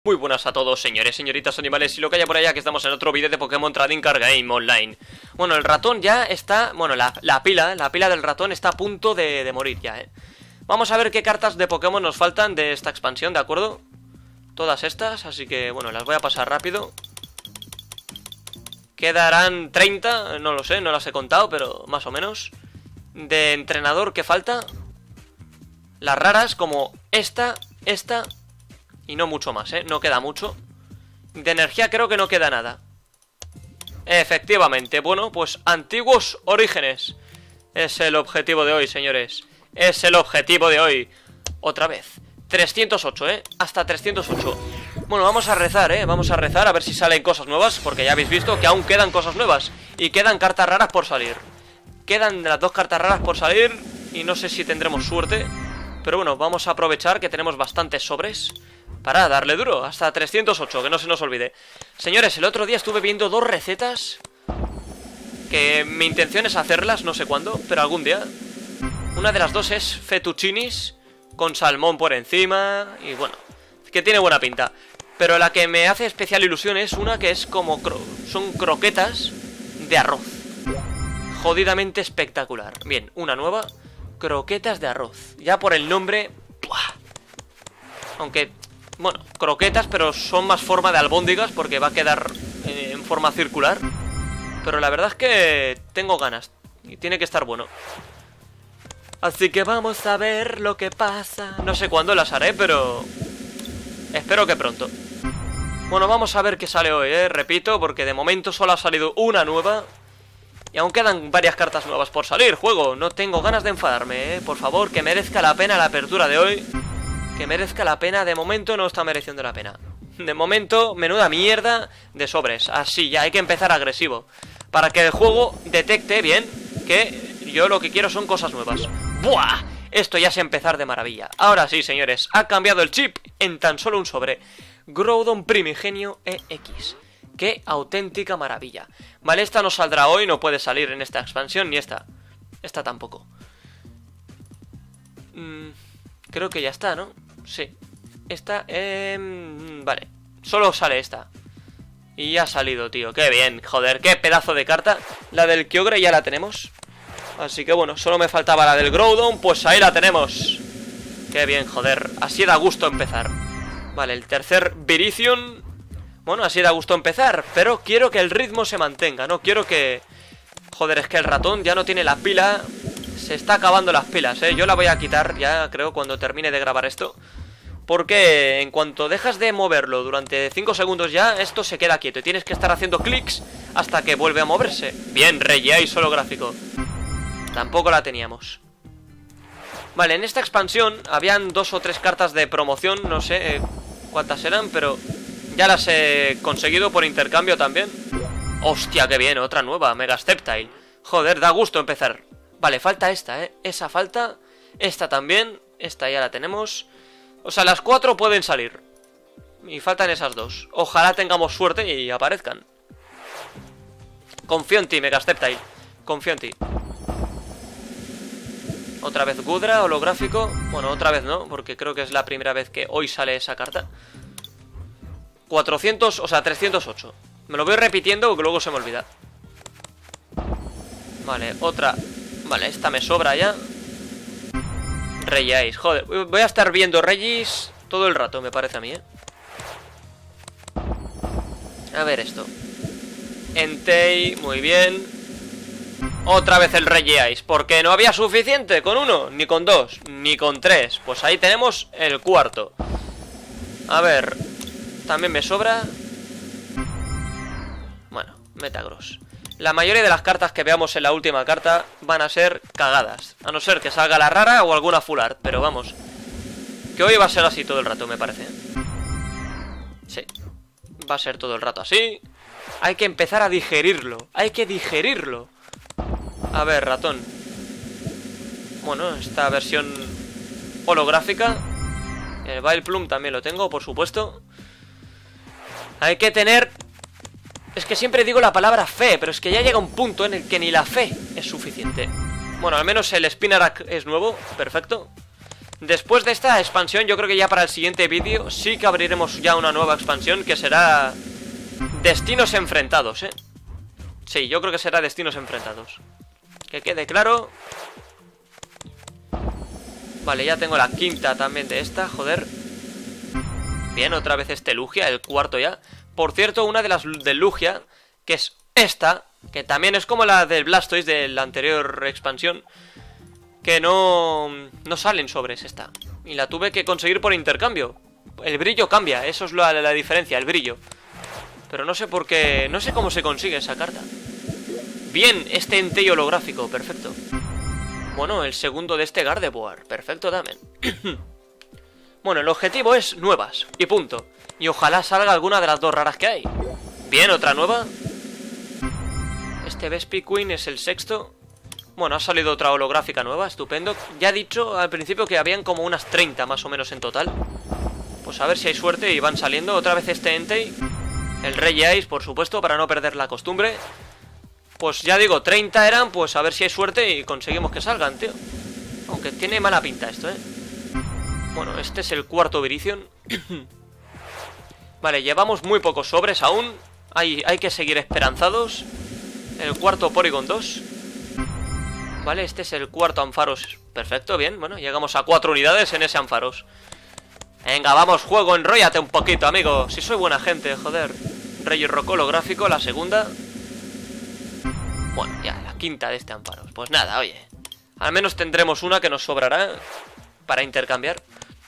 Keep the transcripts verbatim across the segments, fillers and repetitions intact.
Muy buenas a todos, señores, señoritas, animales y lo que haya por allá, que estamos en otro vídeo de Pokémon Trading Card Game Online. Bueno, el ratón ya está... Bueno, la, la pila, la pila del ratón está a punto de, de morir ya, ¿eh? Vamos a ver qué cartas de Pokémon nos faltan de esta expansión, ¿de acuerdo? Todas estas, así que, bueno, las voy a pasar rápido. Quedarán treinta, no lo sé, no las he contado, pero más o menos. De entrenador, ¿qué falta? Las raras, como esta, esta... Y no mucho más, ¿eh? No queda mucho. De energía creo que no queda nada. Efectivamente, bueno, pues antiguos orígenes. Es el objetivo de hoy, señores. Es el objetivo de hoy. Otra vez. trescientos ocho, ¿eh? Hasta trescientos ocho. Bueno, vamos a rezar, ¿eh? Vamos a rezar a ver si salen cosas nuevas. Porque ya habéis visto que aún quedan cosas nuevas. Y quedan cartas raras por salir. Quedan las dos cartas raras por salir. Y no sé si tendremos suerte. Pero bueno, vamos a aprovechar que tenemos bastantes sobres para darle duro, hasta trescientos ocho, que no se nos olvide. Señores, el otro día estuve viendo dos recetas que mi intención es hacerlas, no sé cuándo, pero algún día. Una de las dos es fettuccinis con salmón por encima y bueno, que tiene buena pinta. Pero la que me hace especial ilusión es una que es como... Cro son croquetas de arroz. Jodidamente espectacular. Bien, una nueva, croquetas de arroz. Ya por el nombre... ¡buah! Aunque... Bueno, croquetas, pero son más forma de albóndigas porque va a quedar eh, en forma circular. Pero la verdad es que tengo ganas y tiene que estar bueno. Así que vamos a ver lo que pasa. No sé cuándo las haré, pero espero que pronto. Bueno, vamos a ver qué sale hoy, eh. Repito, porque de momento solo ha salido una nueva. Y aún quedan varias cartas nuevas por salir, juego. No tengo ganas de enfadarme, eh. Por favor, que merezca la pena la apertura de hoy. Que merezca la pena, de momento no está mereciendo la pena. De momento, menuda mierda de sobres. Así, ya hay que empezar agresivo. Para que el juego detecte bien que yo lo que quiero son cosas nuevas. ¡Buah! Esto ya es empezar de maravilla. Ahora sí, señores, ha cambiado el chip en tan solo un sobre. Groudon Primigenio E X. ¡Qué auténtica maravilla! Vale, esta no saldrá hoy, no puede salir en esta expansión, ni esta. Esta tampoco. Mm, creo que ya está, ¿no? Sí, esta, eh, vale, solo sale esta. Y ya ha salido, tío, qué bien, joder, qué pedazo de carta. La del Kyogre ya la tenemos. Así que bueno, solo me faltaba la del Groudon, pues ahí la tenemos. Qué bien, joder, así da gusto empezar. Vale, el tercer Virizion. Bueno, así da gusto empezar, pero quiero que el ritmo se mantenga, no quiero que... Joder, es que el ratón ya no tiene la pila. Se está acabando las pilas, eh. Yo la voy a quitar ya, creo, cuando termine de grabar esto. Porque en cuanto dejas de moverlo durante cinco segundos ya, esto se queda quieto y tienes que estar haciendo clics hasta que vuelve a moverse. Bien, Regiais holográfico. Tampoco la teníamos. Vale, en esta expansión habían dos o tres cartas de promoción, no sé eh, cuántas eran, pero ya las he conseguido por intercambio también. Hostia, qué bien, otra nueva, Mega Sceptile. Joder, da gusto empezar. Vale, falta esta, ¿eh? Esa falta. Esta también. Esta ya la tenemos. O sea, las cuatro pueden salir. Y faltan esas dos. Ojalá tengamos suerte y aparezcan. Confío en ti, Mega Sceptile. Confío en ti. Otra vez Gudra, holográfico. Bueno, otra vez no, porque creo que es la primera vez que hoy sale esa carta. cuatrocientos, o sea, trescientos ocho. Me lo voy repitiendo porque luego se me olvida. Vale, otra... Vale, esta me sobra ya. Regiais, joder, voy a estar viendo Regis todo el rato, me parece a mí, ¿eh? A ver esto. Entei, muy bien. Otra vez el Regiais, porque no había suficiente con uno, ni con dos, ni con tres. Pues ahí tenemos el cuarto. A ver, también me sobra. Bueno, Metagross. La mayoría de las cartas que veamos en la última carta van a ser cagadas. A no ser que salga la rara o alguna full art. Pero vamos, que hoy va a ser así todo el rato, me parece. Sí, va a ser todo el rato así. Hay que empezar a digerirlo. Hay que digerirlo. A ver, ratón. Bueno, esta versión holográfica. El Vileplume también lo tengo, por supuesto. Hay que tener... Es que siempre digo la palabra fe, pero es que ya llega un punto en el que ni la fe es suficiente. Bueno, al menos el Spinarak es nuevo, perfecto. Después de esta expansión, yo creo que ya para el siguiente vídeo sí que abriremos ya una nueva expansión, que será Destinos Enfrentados, ¿eh? Sí, yo creo que será Destinos Enfrentados. Que quede claro. Vale, ya tengo la quinta también de esta, joder. Bien, otra vez este Lugia, el cuarto ya. Por cierto, una de las de Lugia, que es esta, que también es como la del Blastoise de la anterior expansión, que no, no salen sobres esta. Y la tuve que conseguir por intercambio. El brillo cambia, eso es la, la diferencia, el brillo. Pero no sé por qué, no sé cómo se consigue esa carta. Bien, este Entei holográfico, perfecto. Bueno, el segundo de este Gardevoir, perfecto también. Bueno, el objetivo es nuevas, y punto. Y ojalá salga alguna de las dos raras que hay. Bien, otra nueva. Este Vespiquen es el sexto. Bueno, ha salido otra holográfica nueva, estupendo. Ya he dicho al principio que habían como unas treinta más o menos en total. Pues a ver si hay suerte y van saliendo. Otra vez este Entei. El Regice, por supuesto, para no perder la costumbre. Pues ya digo, treinta eran, pues a ver si hay suerte y conseguimos que salgan, tío. Aunque tiene mala pinta esto, ¿eh? Bueno, este es el cuarto Virizion. Vale, llevamos muy pocos sobres aún. Hay, hay que seguir esperanzados. El cuarto Porygon dos. Vale, este es el cuarto Ampharos. Perfecto, bien, bueno, llegamos a cuatro unidades en ese Ampharos. Venga, vamos, juego, enróllate un poquito, amigo. Si soy buena gente, joder. Regirock holográfico, la segunda. Bueno, ya, la quinta de este Ampharos. Pues nada, oye, al menos tendremos una que nos sobrará para intercambiar.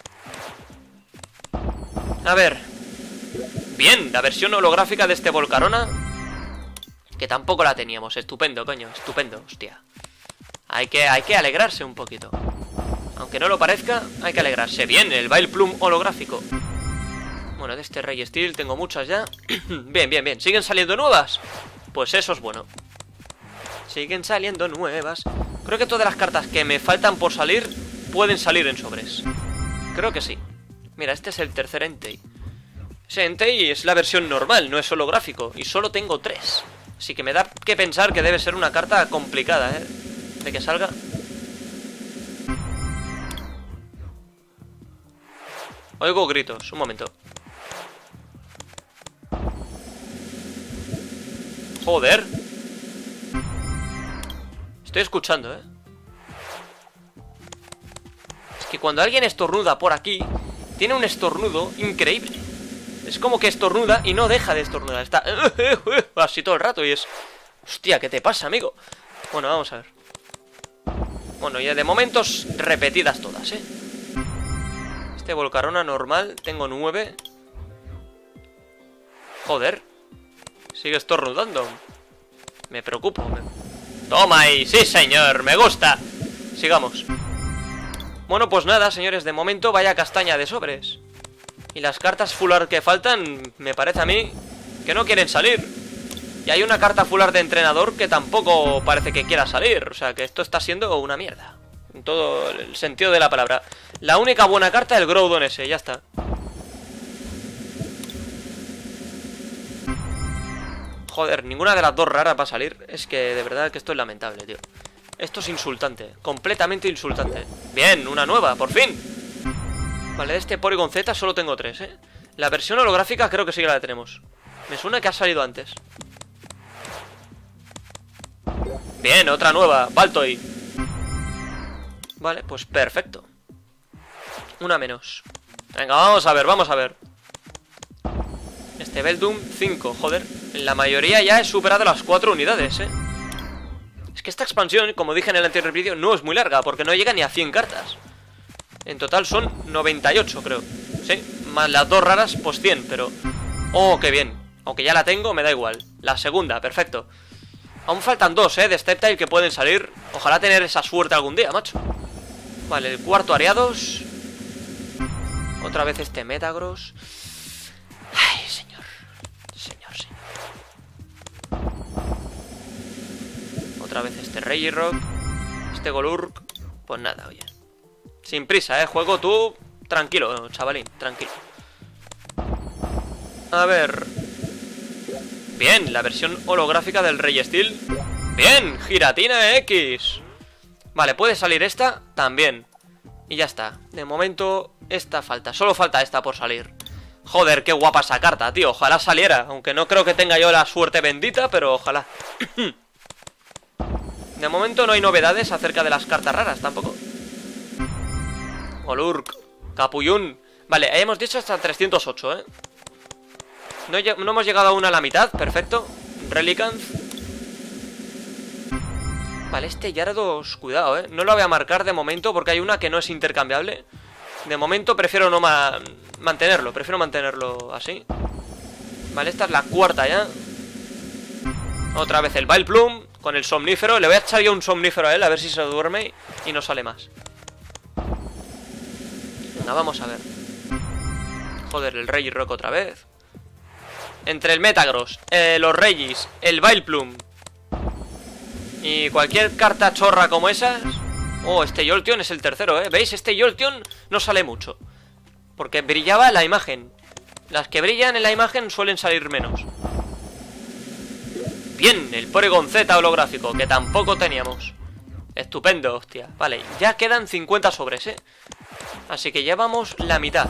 A ver. Bien, la versión holográfica de este Volcarona, que tampoco la teníamos. Estupendo, coño, estupendo, hostia. Hay que, hay que alegrarse un poquito. Aunque no lo parezca, hay que alegrarse. Bien, el Vileplume holográfico. Bueno, de este Registeel tengo muchas ya. Bien, bien, bien. ¿Siguen saliendo nuevas? Pues eso es bueno. Siguen saliendo nuevas. Creo que todas las cartas que me faltan por salir pueden salir en sobres. Creo que sí. Mira, este es el tercer Entei. Ese Entei es la versión normal, no es holográfico. Y solo tengo tres. Así que me da que pensar que debe ser una carta complicada, ¿eh? De que salga. Oigo gritos, un momento. Joder. Estoy escuchando, ¿eh? Es que cuando alguien estornuda por aquí, tiene un estornudo increíble. Es como que estornuda y no deja de estornudar. Está así todo el rato y es... Hostia, ¿qué te pasa, amigo? Bueno, vamos a ver. Bueno, ya de momentos repetidas todas, ¿eh? Este Volcarona normal, tengo nueve. Joder. Sigue estornudando. Me preocupo. Me... Toma ahí, sí señor, me gusta. Sigamos. Bueno, pues nada, señores, de momento vaya castaña de sobres. Y las cartas full art que faltan, me parece a mí que no quieren salir. Y hay una carta full art de entrenador que tampoco parece que quiera salir. O sea que esto está siendo una mierda, en todo el sentido de la palabra. La única buena carta es el Groudon ese, ya está. Joder, ninguna de las dos raras va a salir. Es que de verdad que esto es lamentable, tío. Esto es insultante, completamente insultante. Bien, una nueva, por fin. Vale, de este Porygon Z solo tengo tres, ¿eh? La versión holográfica creo que sí que la tenemos. Me suena que ha salido antes. Bien, otra nueva, Baltoy. Vale, pues perfecto. Una menos. Venga, vamos a ver, vamos a ver. Este Beldum cinco, joder. En la mayoría ya he superado las cuatro unidades, ¿eh? Es que esta expansión, como dije en el anterior vídeo, no es muy larga, porque no llega ni a cien cartas. En total son noventa y ocho, creo. Sí, más las dos raras, pues cien, pero... Oh, qué bien. Aunque ya la tengo, me da igual. La segunda, perfecto. Aún faltan dos, ¿eh? De Sceptile que pueden salir. Ojalá tener esa suerte algún día, macho. Vale, el cuarto Ariados. Otra vez este Metagross. Ay, señor. Señor, señor. Otra vez este Regirock. Este Golurk. Pues nada, oye. Sin prisa, ¿eh? Juego tú tranquilo, chavalín, tranquilo. A ver... Bien, la versión holográfica del Registeel. Bien, Giratina X. Vale, ¿puede salir esta? También. Y ya está. De momento, esta falta. Solo falta esta por salir. Joder, qué guapa esa carta, tío. Ojalá saliera. Aunque no creo que tenga yo la suerte bendita, pero ojalá. De momento no hay novedades acerca de las cartas raras tampoco. Olurk, Capuyun. Vale, hemos dicho hasta trescientos ocho, ¿eh? No, no hemos llegado aún a la mitad, perfecto. Relicanth. Vale, este Gyarados, cuidado, ¿eh? No lo voy a marcar de momento porque hay una que no es intercambiable. De momento prefiero no ma mantenerlo, prefiero mantenerlo así. Vale, esta es la cuarta ya. Otra vez el Vileplume con el somnífero. Le voy a echar yo un somnífero a él, a ver si se duerme y no sale más. Venga, vamos a ver. Joder, el Regirock otra vez. Entre el Metagross, eh, los Regis, el Vileplume y cualquier carta chorra como esas. Oh, este Jolteon es el tercero, ¿eh? ¿Veis? Este Jolteon no sale mucho porque brillaba la imagen. Las que brillan en la imagen suelen salir menos. Bien, el Porygon Z holográfico, que tampoco teníamos. Estupendo, hostia. Vale, ya quedan cincuenta sobres, ¿eh? Así que llevamos la mitad.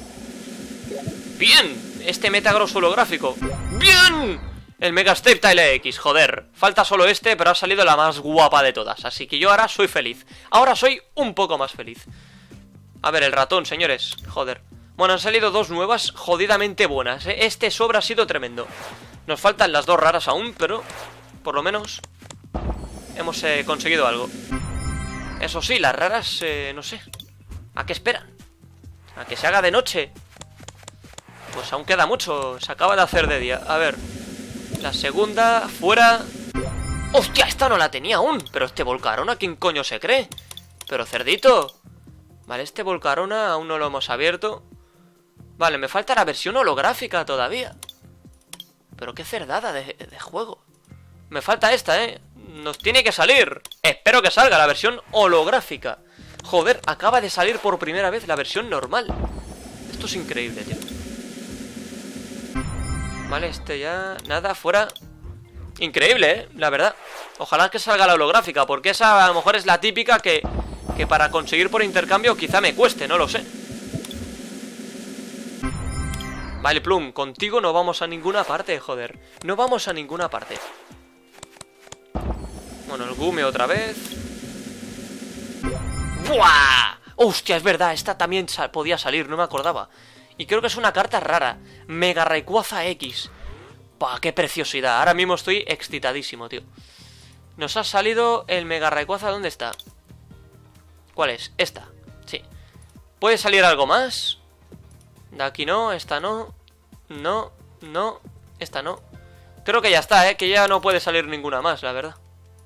Bien, este Metagross holográfico. ¡Bien! El Mega Sceptile X, joder. Falta solo este, pero ha salido la más guapa de todas. Así que yo ahora soy feliz. Ahora soy un poco más feliz. A ver, el ratón, señores. Joder. Bueno, han salido dos nuevas jodidamente buenas, ¿eh? Este sobre ha sido tremendo. Nos faltan las dos raras aún, pero por lo menos hemos eh, conseguido algo. Eso sí, las raras, eh, no sé. ¿A qué esperan? ¿A que se haga de noche? Pues aún queda mucho. Se acaba de hacer de día. A ver. La segunda, fuera. ¡Hostia! Esta no la tenía aún. Pero este Volcarona, ¿quién coño se cree? Pero cerdito. Vale, este Volcarona aún no lo hemos abierto. Vale, me falta la versión holográfica todavía. Pero qué cerdada de, de juego. Me falta esta, ¿eh? Nos tiene que salir. Espero que salga la versión holográfica. Joder, acaba de salir por primera vez la versión normal. Esto es increíble, tío. Vale, este ya... Nada, fuera. Increíble, ¿eh? La verdad. Ojalá que salga la holográfica, porque esa a lo mejor es la típica que... Que para conseguir por intercambio quizá me cueste, no lo sé. Vale, Plum, contigo no vamos a ninguna parte, joder. No vamos a ninguna parte. Bueno, el Gume otra vez. ¡Buah! ¡Hostia, es verdad! Esta también sa- podía salir, no me acordaba. Y creo que es una carta rara. Mega Rayquaza X. ¡Pah, qué preciosidad! Ahora mismo estoy excitadísimo, tío. Nos ha salido el Mega Rayquaza. ¿Dónde está? ¿Cuál es? Esta. Sí. ¿Puede salir algo más? De aquí no, esta no. No, no, esta no. Creo que ya está, ¿eh? Que ya no puede salir ninguna más, la verdad.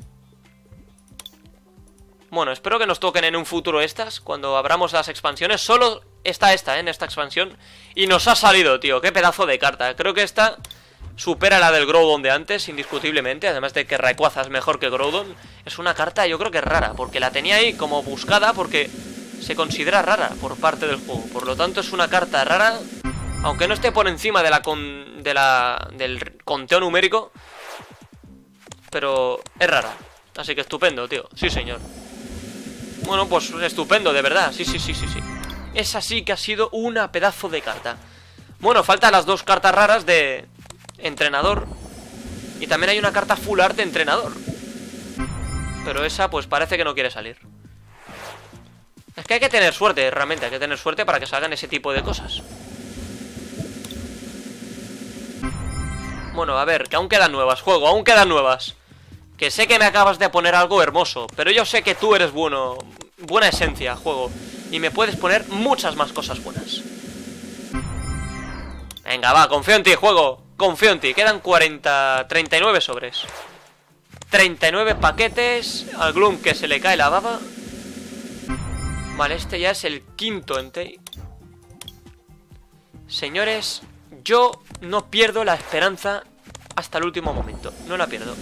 Bueno, espero que nos toquen en un futuro estas. Cuando abramos las expansiones. Solo está esta, ¿eh? En esta expansión. Y nos ha salido, tío. Qué pedazo de carta. Creo que esta supera la del Groudon de antes, indiscutiblemente. Además de que Rayquaza es mejor que Groudon. Es una carta, yo creo que es rara. Porque la tenía ahí como buscada. Porque se considera rara por parte del juego. Por lo tanto, es una carta rara. Aunque no esté por encima de la con, de la del conteo numérico. Pero es rara. Así que estupendo, tío. Sí, señor. Bueno, pues estupendo, de verdad. Sí, sí, sí, sí, sí. Esa sí que ha sido una pedazo de carta. Bueno, faltan las dos cartas raras de entrenador. Y también hay una carta full art de entrenador. Pero esa pues parece que no quiere salir. Es que hay que tener suerte, realmente. Hay que tener suerte para que salgan ese tipo de cosas. Bueno, a ver, que aún quedan nuevas, juego, aún quedan nuevas. Que sé que me acabas de poner algo hermoso, pero yo sé que tú eres bueno. Buena esencia, juego. Y me puedes poner muchas más cosas buenas. Venga, va, confío en ti, juego. Confío en ti, quedan cuarenta, treinta y nueve sobres. treinta y nueve paquetes. Al Gloom que se le cae la baba. Vale, este ya es el quinto Entei. Señores, yo no pierdo la esperanza hasta el último momento. No la pierdo.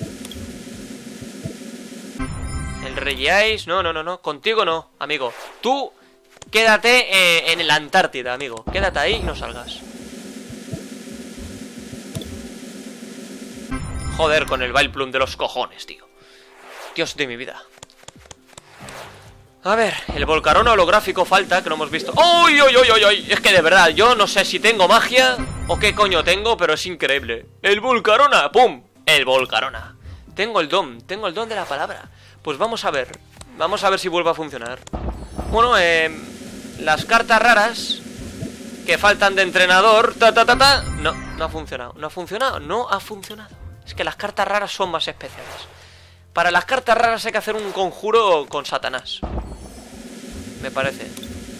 El Regiais, no, no, no, no. Contigo no, amigo. Tú quédate eh, en la Antártida, amigo. Quédate ahí y no salgas. Joder, con el Vileplume de los cojones, tío. Dios de mi vida. A ver, el Volcarona holográfico falta, que no hemos visto. ¡Uy, uy, uy, uy, uy! Es que de verdad, yo no sé si tengo magia o qué coño tengo, pero es increíble. ¡El Volcarona! ¡Pum! El Volcarona. Tengo el don, tengo el don de la palabra. Pues vamos a ver. Vamos a ver si vuelve a funcionar. Bueno, eh... las cartas raras que faltan de entrenador... Ta, ta, ta, ta. No, no ha funcionado. ¿No ha funcionado? No ha funcionado. Es que las cartas raras son más especiales. Para las cartas raras hay que hacer un conjuro con Satanás. Me parece.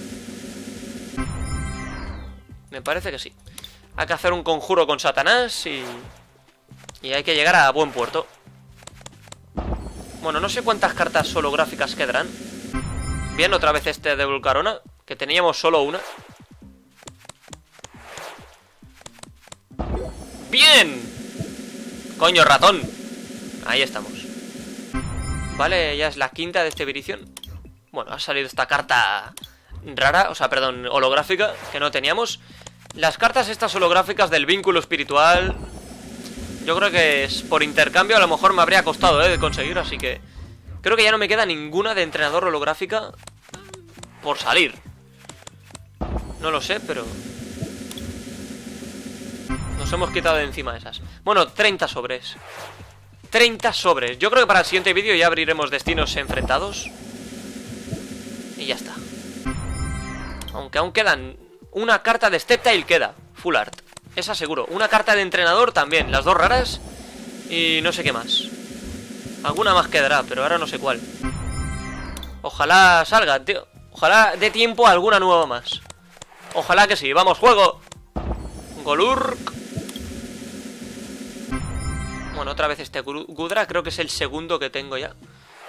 Me parece que sí. Hay que hacer un conjuro con Satanás y... y hay que llegar a buen puerto. Bueno, no sé cuántas cartas holográficas quedarán. Bien, otra vez este de Volcarona, que teníamos solo una. ¡Bien! Coño, ratón. Ahí estamos. Vale, ya es la quinta de este Virizion. Bueno, ha salido esta carta rara, o sea, perdón, holográfica, que no teníamos. Las cartas estas holográficas del vínculo espiritual, yo creo que es por intercambio, a lo mejor me habría costado, eh, de conseguir, así que creo que ya no me queda ninguna de entrenador holográfica por salir. No lo sé, pero nos hemos quitado de encima esas. Bueno, treinta sobres. treinta sobres. Yo creo que para el siguiente vídeo ya abriremos destinos enfrentados. Y ya está. Aunque aún quedan... una carta de Steptail queda. Full art. Esa seguro. Una carta de entrenador también. Las dos raras. Y no sé qué más. Alguna más quedará, pero ahora no sé cuál. Ojalá salga, tío. Ojalá dé tiempo a alguna nueva más. Ojalá que sí. Vamos, juego. Golurk. Bueno, otra vez este Gudra. Creo que es el segundo que tengo ya.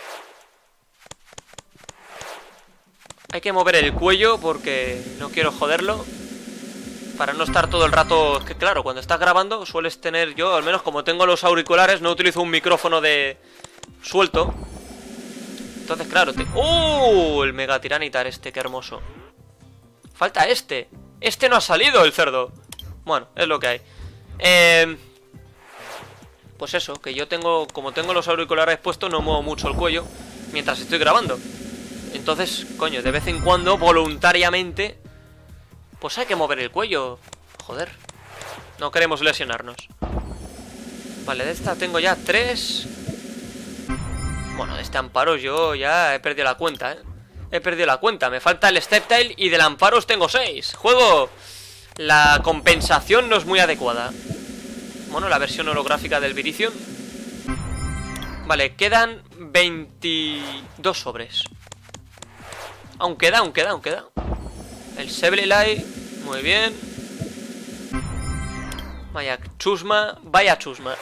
Hay que mover el cuello porque no quiero joderlo. Para no estar todo el rato... Es que claro, cuando estás grabando sueles tener... Yo, al menos como tengo los auriculares, no utilizo un micrófono de... suelto. Entonces, claro... Te... ¡Uh! El Mega Tiranitar este, qué hermoso. Falta este. Este no ha salido, el cerdo. Bueno, es lo que hay. Eh... Pues eso, que yo tengo... Como tengo los auriculares puestos, no muevo mucho el cuello mientras estoy grabando. Entonces, coño, de vez en cuando, voluntariamente, pues hay que mover el cuello. Joder. No queremos lesionarnos. Vale, de esta tengo ya tres. Bueno, de este amparo yo ya he perdido la cuenta, ¿eh? He perdido la cuenta. Me falta el Steptail y del amparos tengo seis. Juego. La compensación no es muy adecuada. Bueno, la versión holográfica del Virizion. Vale, quedan veintidós sobres. Aún queda, aún queda, aún queda. El Sableye, muy bien. Vaya chusma, vaya chusma.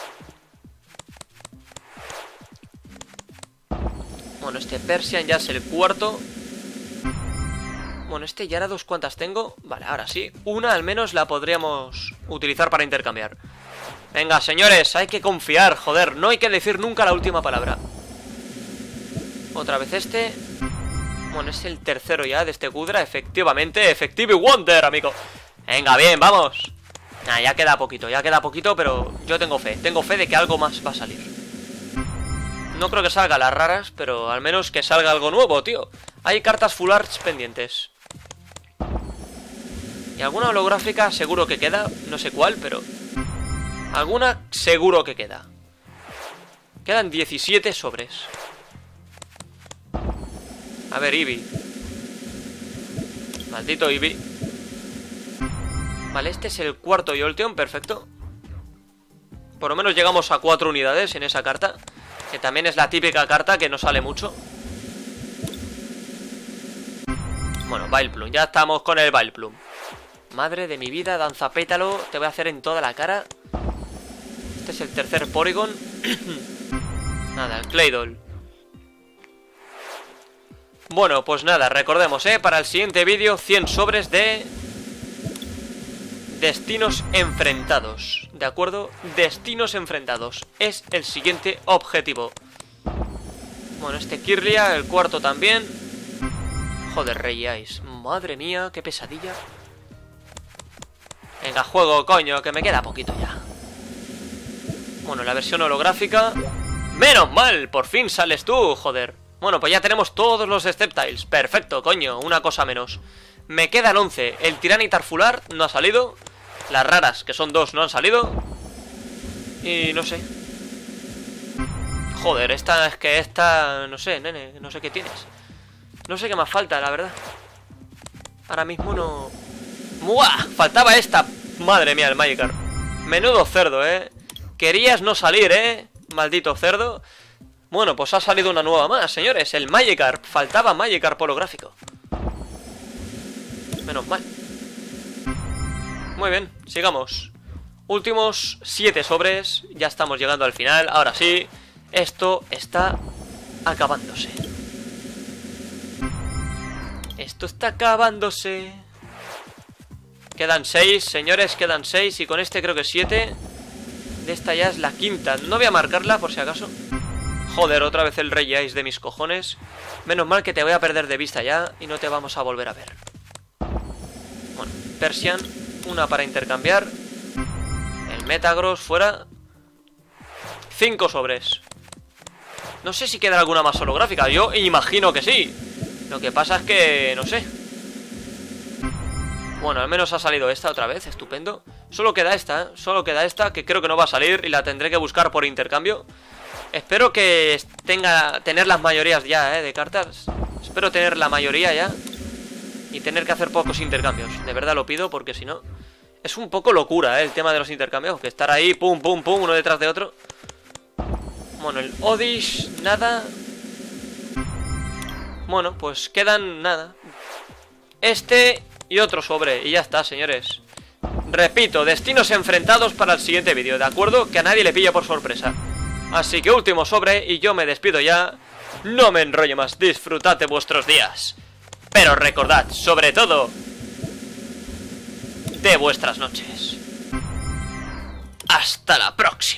Bueno, este Persian ya es el cuarto. Bueno, este ya era dos cuantas tengo. Vale, ahora sí, una al menos la podríamos utilizar para intercambiar. Venga, señores, hay que confiar, joder. No hay que decir nunca la última palabra. Otra vez este. Bueno, es el tercero ya de este Gudra. Efectivamente, Effective Wonder, amigo. Venga, bien, vamos. Nah, ya queda poquito, ya queda poquito, pero yo tengo fe. Tengo fe de que algo más va a salir. No creo que salga las raras, pero al menos que salga algo nuevo, tío. Hay cartas full arts pendientes. Y alguna holográfica seguro que queda. No sé cuál, pero alguna seguro que queda. Quedan diecisiete sobres. A ver, Eevee. Maldito Eevee. Vale, este es el cuarto Jolteon, perfecto. Por lo menos llegamos a cuatro unidades en esa carta, que también es la típica carta que no sale mucho. Bueno, Vileplume, ya estamos con el Vileplume. Madre de mi vida, danzapétalo. Te voy a hacer en toda la cara. Este es el tercer Porygon. Nada, el Claydol. Bueno, pues nada, recordemos, ¿eh? Para el siguiente vídeo, cien sobres de destinos enfrentados. ¿De acuerdo? Destinos enfrentados. Es el siguiente objetivo. Bueno, este Kirlia, el cuarto también. Joder, Rey Ice. Madre mía, qué pesadilla. Venga, juego, coño, que me queda poquito ya. Bueno, la versión holográfica. ¡Menos mal! Por fin sales tú, joder. Bueno, pues ya tenemos todos los Sceptiles. Perfecto, coño, una cosa menos. Me quedan once. El Tiranitar Fular no ha salido. Las raras, que son dos, no han salido. Y no sé. Joder, esta es que esta... No sé, nene, no sé qué tienes. No sé qué más falta, la verdad. Ahora mismo no... ¡Muah! Faltaba esta. Madre mía, el Magikarp. Menudo cerdo, eh. Querías no salir, eh. Maldito cerdo. Bueno, pues ha salido una nueva más, señores. El Magikarp. Faltaba Magikarp holográfico. Menos mal. Muy bien, sigamos. Últimos siete sobres. Ya estamos llegando al final. Ahora sí, esto está acabándose. Esto está acabándose. Quedan seis, señores, quedan seis. Y con este creo que siete. De esta ya es la quinta. No voy a marcarla por si acaso. Joder, otra vez el Rey Ice de mis cojones. Menos mal que te voy a perder de vista ya y no te vamos a volver a ver. Bueno, Persian, una para intercambiar. El Metagross fuera. Cinco sobres. No sé si queda alguna más holográfica. Yo imagino que sí. Lo que pasa es que... no sé. Bueno, al menos ha salido esta otra vez, estupendo. Solo queda esta, ¿eh? Solo queda esta, que creo que no va a salir y la tendré que buscar por intercambio. Espero que tenga tener las mayorías ya, ¿eh? De cartas. Espero tener la mayoría ya y tener que hacer pocos intercambios. De verdad lo pido porque si no... Es un poco locura, ¿eh? El tema de los intercambios. Que estar ahí, pum, pum, pum, uno detrás de otro. Bueno, el Oddish, nada. Bueno, pues quedan nada. Este y otro sobre. Y ya está, señores. Repito, destinos enfrentados para el siguiente vídeo, ¿de acuerdo? Que a nadie le pille por sorpresa. Así que último sobre y yo me despido ya. No me enrollo más, disfrutad de vuestros días. Pero recordad, sobre todo, de vuestras noches. Hasta la próxima.